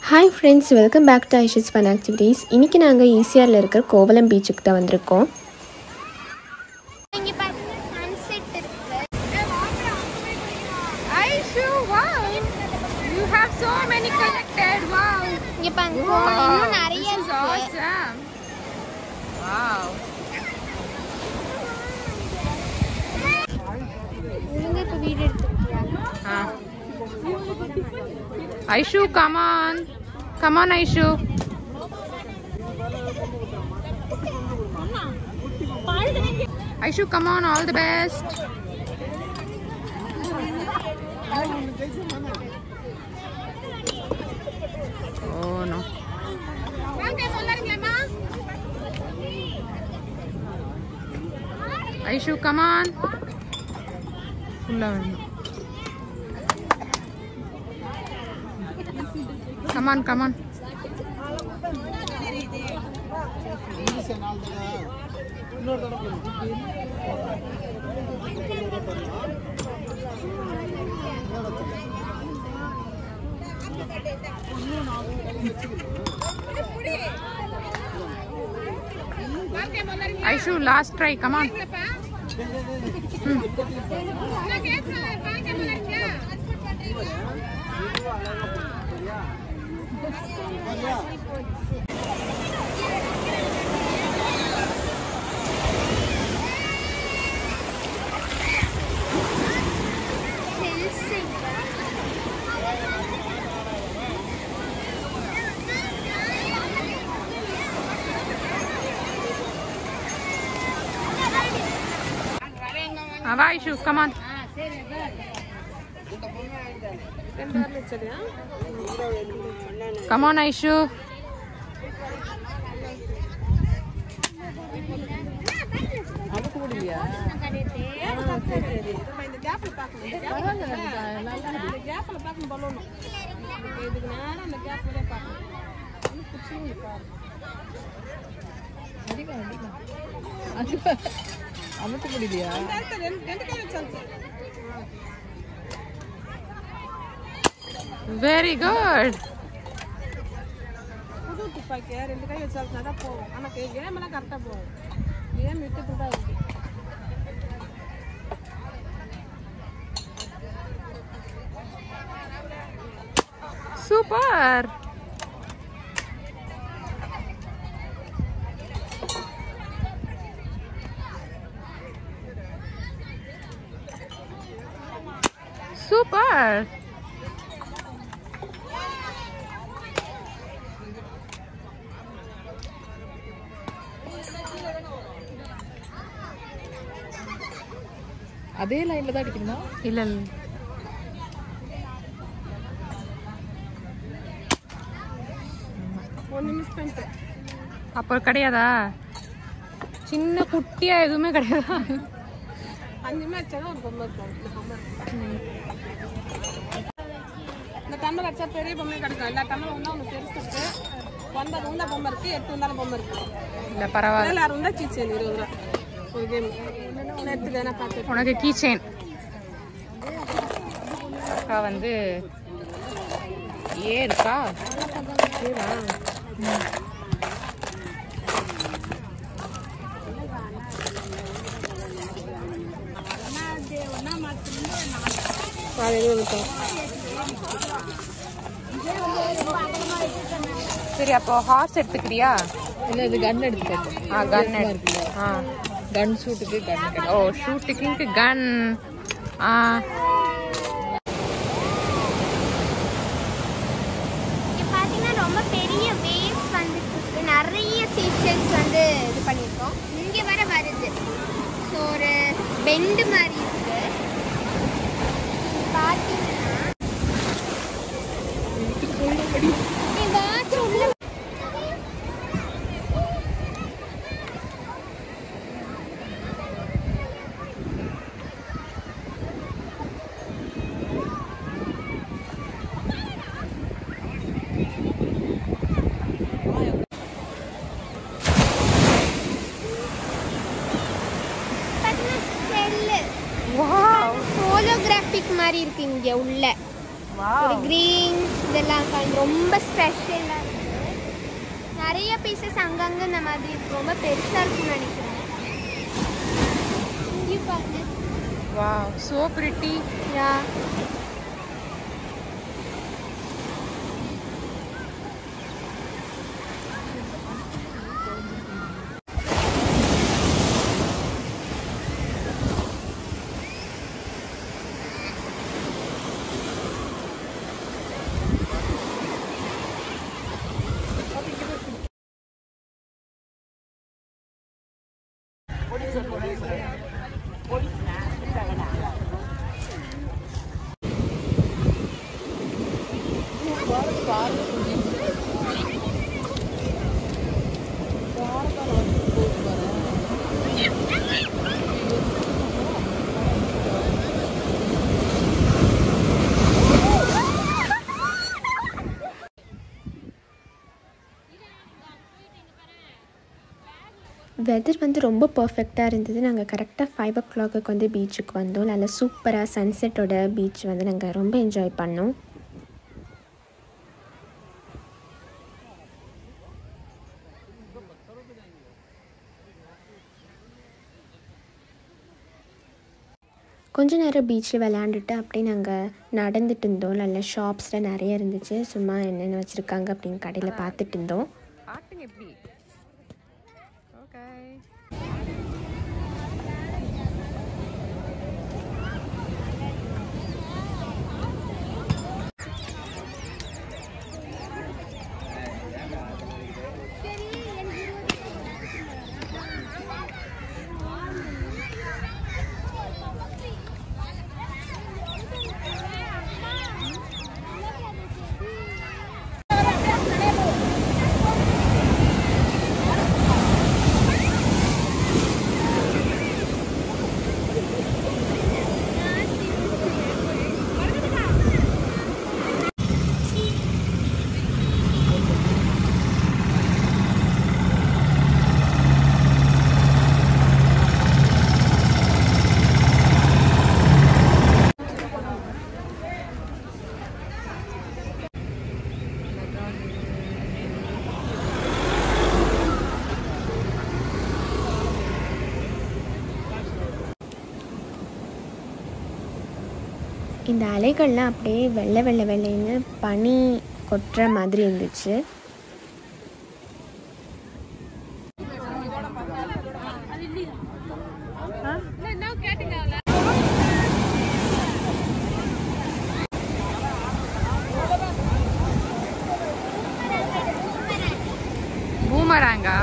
Hi friends, welcome back to Aishu's Fun Activities. இன்னைக்கு நாங்க ECR ல இருக்கிற கோவலம் பீச்சுக்கு தான் வந்திருக்கோம். இங்க பாருங்க சன்செட் இருக்கு. Aishu, wow. You have so many collected. Wow. இங்க பாருங்க இன்னும் நிறைய இருக்கு. Awesome. Wow. நீங்க இப்ப வீடியோ எடுத்துக்கியா? Aishu, come on. Come on, Aishu. Aishu, come on. All the best. Oh, no. Aishu, come on. Come on, come on. Aishu, last try. Come on. Aishu, come on. Come on, Aishu. Very good. Super. Super. அதே லைன்ல தான் அடிக்கணுமா? இல்ல இல்ல. ஒன்னு miss பண்ணிட்டேன். அப்ப கிடையாதா? சின்ன குட்டியா எதுவுமே கிடையாதா? 5 மேட்ச் ஒரு பொம்மை இருக்கும். இந்த டம்ளர் அடிச்சா பெரிய பொம்மை கிடைக்கும். எல்லா டம்ளரும் ஒண்ணா ஒண்ணு பெருசு இருக்கு. 9 உண்டா பொம்மை இருக்கு, 8 உண்டா பொம்மை இருக்கு. இல்ல பரவாயில்ல. எல்லாரும் உண்டா கீச்சேன் 20 ரூபாய். ஒரு கேம். நேத்து தான பாத்து. உனக்கு கீ செயின். அக்கா வந்து ஏ இருக்கா? ஏவா? சரி அப்போ ஹார்ஸ் எடுத்துக்கிறியா? இல்ல இது கன் எடுத்துட்டேன். கன் எடுத்து. கன் ஷூட்டுக்கு கன். ஓ ஷூட்டிங்க்கு கன். இங்க பாத்தீங்கன்னா ரொம்ப பெரிய வேவ்ஸ் வந்துட்டு நிறைய சீஷல்ஸ் வந்து இது பண்ணிருக்கோம். இங்க வர வருது. ஸோ ஒரு பெண்டு மாதிரி இருக்கு. பாத்தீங்கன்னா உள்ள ஹோலோகிராஃபிக் மாதிரி இருக்கு இங்க உள்ள. ஒரு கிரீன் இதெல்லாம் ரொம்ப ஸ்பெஷலாக இருக்குது. நிறைய பீசஸ் அங்கங்கே இந்த மாதிரி இருக்கு. ரொம்ப பெருசாக இருக்குன்னு நினைக்கிறேன். இங்கே பாருங்க. Wow, so pretty. Yeah. Weather வந்து ரொம்ப பர்ஃபெக்டாக இருந்தது. நாங்கள் கரெக்டாக 5 o'clock வந்து பீச்சுக்கு வந்தோம். நல்ல சூப்பராக சன்செட்டோட பீச் வந்து நாங்கள் ரொம்ப என்ஜாய் பண்ணோம். கொஞ்ச நேரம் பீச்சில் விளையாண்டுட்டு அப்படியே நாங்கள் நடந்துட்டு இருந்தோம். நல்ல ஷாப்ஸில் நிறைய இருந்துச்சு. சும்மா என்னென்ன வச்சுருக்காங்க அப்படின்னு கடையில் பார்த்துட்டு இருந்தோம். இந்த அலைகள்லாம் அப்படியே வெள்ளை வெள்ளை வெள்ளைன்னு பனி கொட்டுற மாதிரி இருந்துச்சு. பூமராங்கா?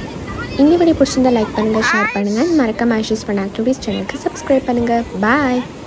இந்த வீடியோ பிடிச்சிருந்தா லைக் பண்ணுங்கள், ஷேர் பண்ணுங்கள். மறக்காம ஐஷூஸ் ஃபன் ஆக்டிவிட்டீஸ் சேனலுக்கு சப்ஸ்கிரைப் பண்ணுங்கள். பாய்.